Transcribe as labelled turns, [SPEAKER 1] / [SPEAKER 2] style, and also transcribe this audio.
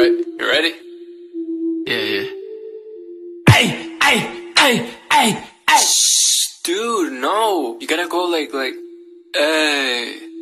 [SPEAKER 1] Alright, you ready? Yeah.
[SPEAKER 2] Hey.
[SPEAKER 1] Shh, dude, no. You gotta go like, hey.